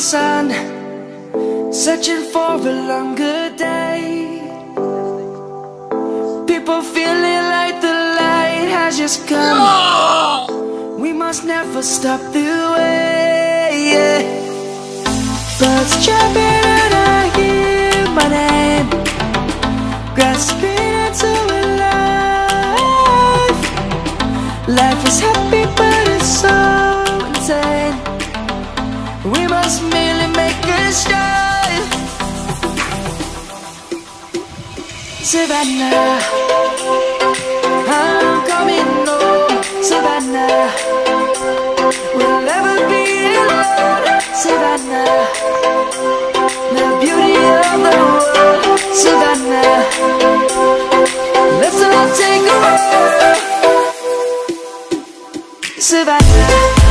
sun, searching for a longer day. People feeling like the light has just come. We must never stop the way. Birds chirping and I hear my name, grasping into a life. Life is happy but it's so insane. We must merely make a start. Savannah, I'm coming home. Savannah, we'll never be alone. Savannah, the beauty of the world. Savannah, let's all take a walk. Savannah,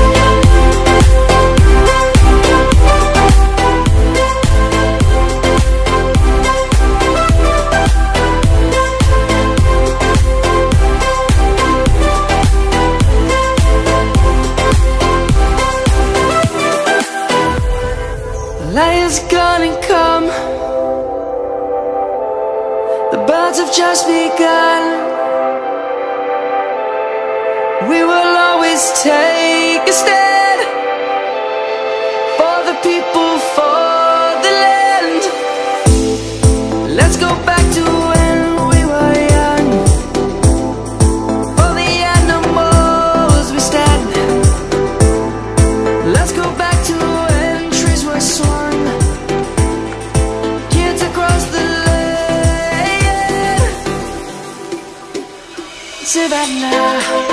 light is gonna come. The birds have just begun. We will always take a stand for the people, for the land. Let's go back to when we were young. For the animals we stand. Let's go back to when trees were swung, kids across the land. Savannah,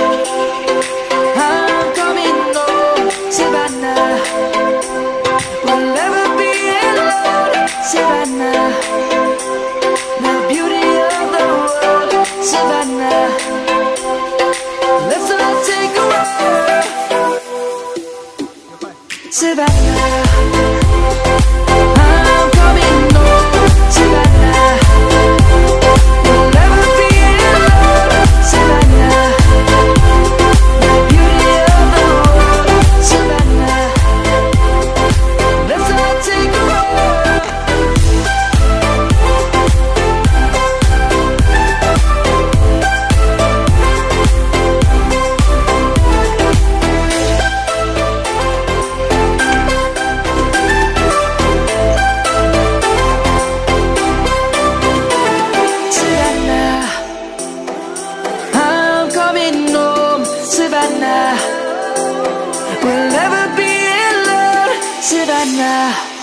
I'm coming home. Savannah, we'll never be alone. Savannah, the beauty of the world. Savannah, let's all take a walk. Savannah, I'm coming home. Savannah, we'll never be alone. Savannah, the beauty of the world. Savannah, let's all take a walk. Savannah, I'm coming home. Savannah, we'll never be alone. Savannah.